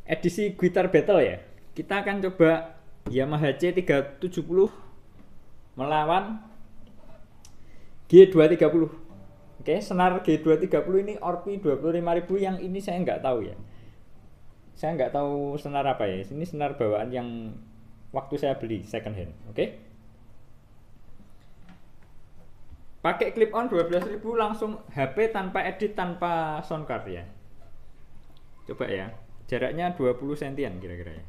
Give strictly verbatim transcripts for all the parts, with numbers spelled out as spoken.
edisi Guitar Battle ya. Kita akan coba Yamaha C tiga tujuh nol melawan G dua tiga nol. Oke, senar G dua tiga nol ini Orpi dua puluh lima ribu, yang ini saya nggak tahu ya. Saya nggak tahu senar apa ya. Ini senar bawaan yang waktu saya beli second hand. Oke. Pakai clip on dua belas ribu, langsung H P tanpa edit, tanpa sound card ya. Coba ya. Jaraknya dua puluh sentian kira-kira ya.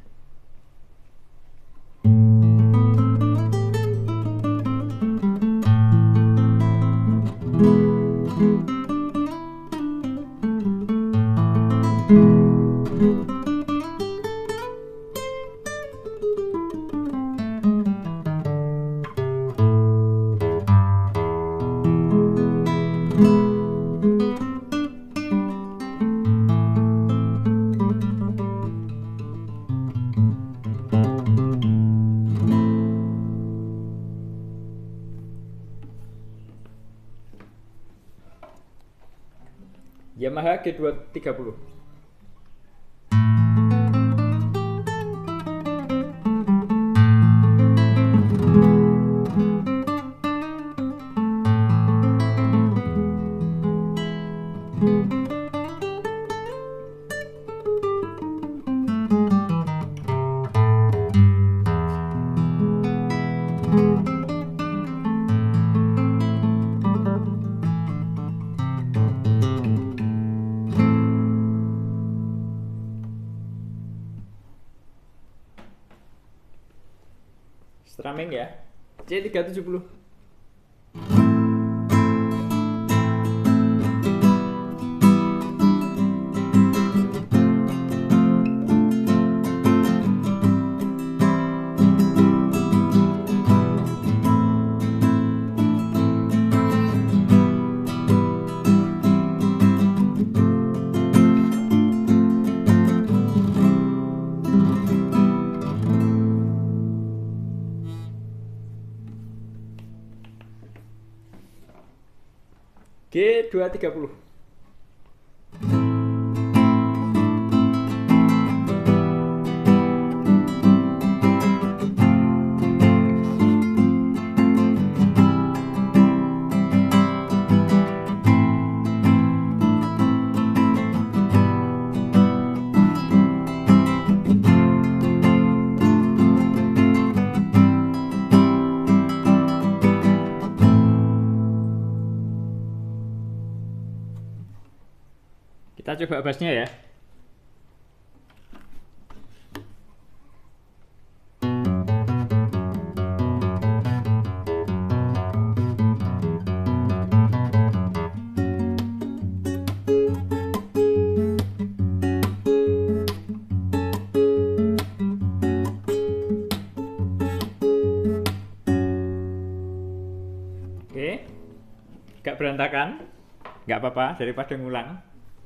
Yamaha G dua tiga nol. Strumming ya, C tiga tujuh nol. G dua tiga nol. Kita coba bassnya ya. Oke, gak berantakan, gak apa-apa, daripada ngulang.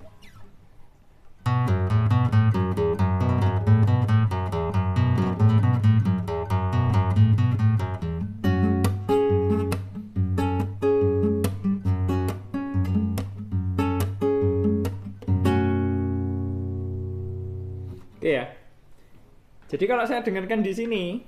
Oke ya. Jadi kalau saya dengarkan di sini,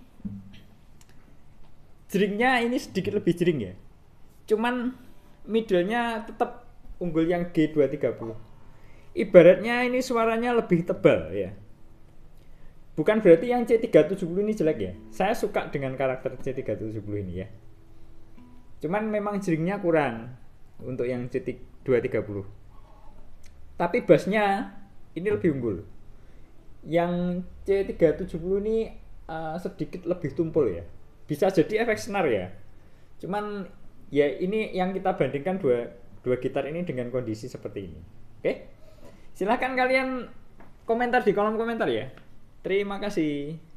jeringnya ini sedikit lebih jering ya. Cuman middle-nya tetap unggul yang G dua tiga nol. Ibaratnya ini suaranya lebih tebal ya. Bukan berarti yang C tiga tujuh nol ini jelek ya. Saya suka dengan karakter C tiga tujuh nol ini ya. Cuman memang jeringnya kurang untuk yang C dua tiga nol. Tapi bassnya ini lebih unggul. Yang C tiga tujuh nol ini uh, sedikit lebih tumpul ya. Bisa jadi efek senar ya. Cuman ya ini yang kita bandingkan dua dua gitar ini dengan kondisi seperti ini. Oke. Silahkan kalian komentar di kolom komentar ya. Terima kasih.